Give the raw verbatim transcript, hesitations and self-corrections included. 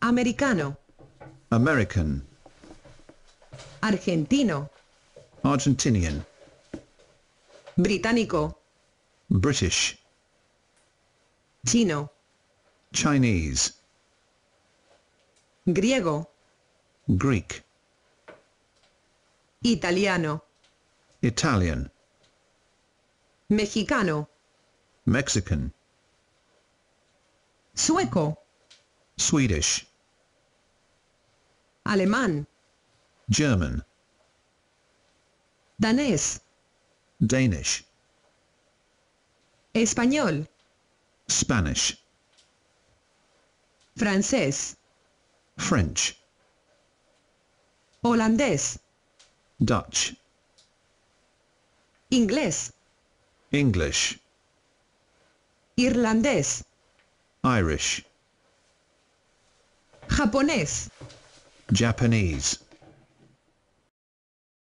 americano, American, argentino, Argentinian, británico, British, chino, Chinese, griego, Greek, italiano, Italian, mexicano, Mexican, sueco, Swedish, alemán, German, danés, Danish, español, Spanish, francés, French, holandés, Dutch, inglés, English, irlandés, Irish, japonés, Japanese,